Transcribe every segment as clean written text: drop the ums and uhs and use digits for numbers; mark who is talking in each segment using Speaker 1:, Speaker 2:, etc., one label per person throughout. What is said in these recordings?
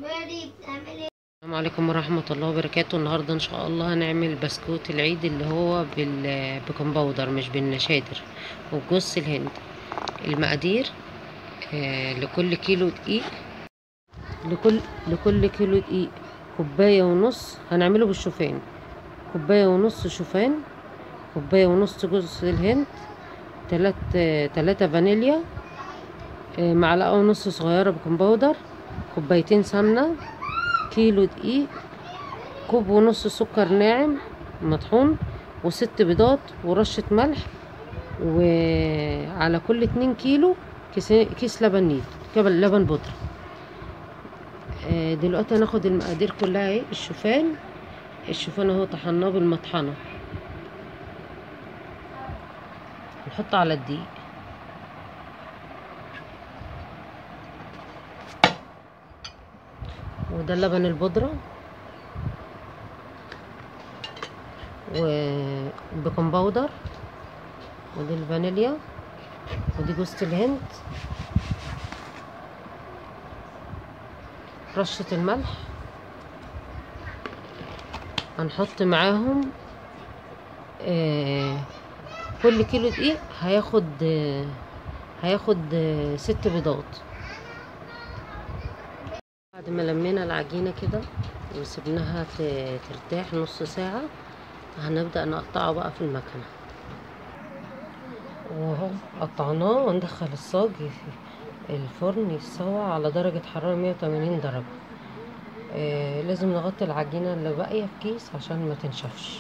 Speaker 1: السلام عليكم ورحمة الله وبركاته. النهاردة ان شاء الله هنعمل بسكوت العيد اللي هو بيكنج باودر مش بالنشادر وبجوز الهند. المقادير لكل كيلو دقيق، لكل كيلو دقيق كوباية ونص. هنعمله بالشوفان، كوباية ونص شوفان، كوباية ونص جوز الهند، تلاتة فانيليا، معلقة ونص صغيرة بيكنج باودر، كوبايتين سمنة، كيلو دقيق، كوب ونص سكر ناعم مطحون، وست بيضات، ورشة ملح. وعلى كل 2 كيلو كيس لبن نيل، لبن بودرة. دلوقتي هناخد المقادير كلها اهي. الشوفان اهو طحناه بالمطحنة، نحطه على الدقيق، وده اللبن البودرة، وبيكنج باودر، ودي الفانيليا، ودي جوزة الهند، رشة الملح. هنحط معاهم كل كيلو دقيق هياخد 6 بيضات. بعد ما لمينا العجينة كده وسبناها ترتاح نص ساعة، هنبدأ نقطعه بقى في المكنة. وهو قطعناه وندخل الصاج في الفرن يتسوى على درجة حرارة 180 درجة. لازم نغطي العجينة اللي باقية في كيس عشان ما تنشفش.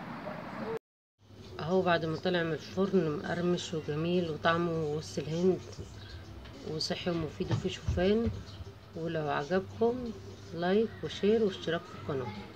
Speaker 1: اهو بعد ما طلع من الفرن مقرمش وجميل وطعمه وسط الهند وصحي ومفيد وفيه شوفان. ولو عجبكم لايك وشير واشتراك في القناة.